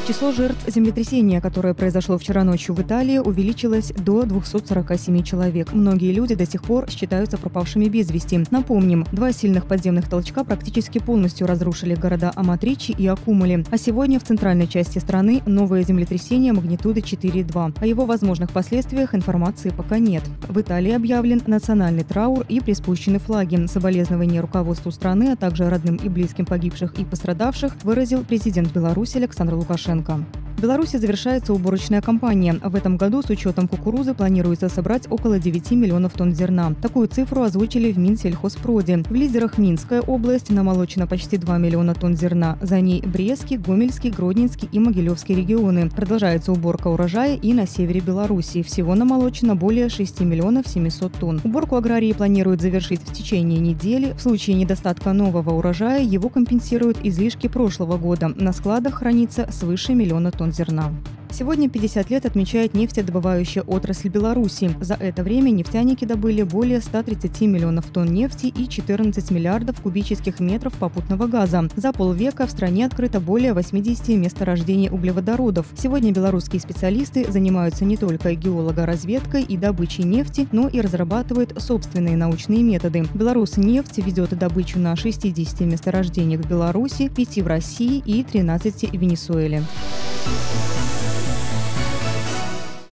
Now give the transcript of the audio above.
Число жертв землетрясения, которое произошло вчера ночью в Италии, увеличилось до 247 человек. Многие люди до сих пор считаются пропавшими без вести. Напомним, 2 сильных подземных толчка практически полностью разрушили города Аматричи и Аккумули. А сегодня в центральной части страны новое землетрясение магнитуды 4,2. О его возможных последствиях информации пока нет. В Италии объявлен национальный траур и приспущены флаги. Соболезнования руководству страны, а также родным и близким погибших и пострадавших выразил президент Беларуси Александр Лукашенко. В Беларуси завершается уборочная кампания. В этом году с учетом кукурузы планируется собрать около 9 миллионов тонн зерна. Такую цифру озвучили в Минсельхозпроде. В лидерах Минская область, намолочено почти 2 миллиона тонн зерна. За ней Брестский, Гомельский, Гродненский и Могилевский регионы. Продолжается уборка урожая и на севере Беларуси. Всего намолочено более 6 миллионов 700 тонн. Уборку аграрии планируют завершить в течение недели. В случае недостатка нового урожая его компенсируют излишки прошлого года. На складах хранится свыше миллиона тонн зерна. Сегодня 50 лет отмечает нефтедобывающая отрасль Беларуси. За это время нефтяники добыли более 130 миллионов тонн нефти и 14 миллиардов кубических метров попутного газа. За полвека в стране открыто более 80 месторождений углеводородов. Сегодня белорусские специалисты занимаются не только геологоразведкой и добычей нефти, но и разрабатывают собственные научные методы. Беларусьнефть ведет добычу на 60 месторождениях в Беларуси, 5 в России и 13 в Венесуэле.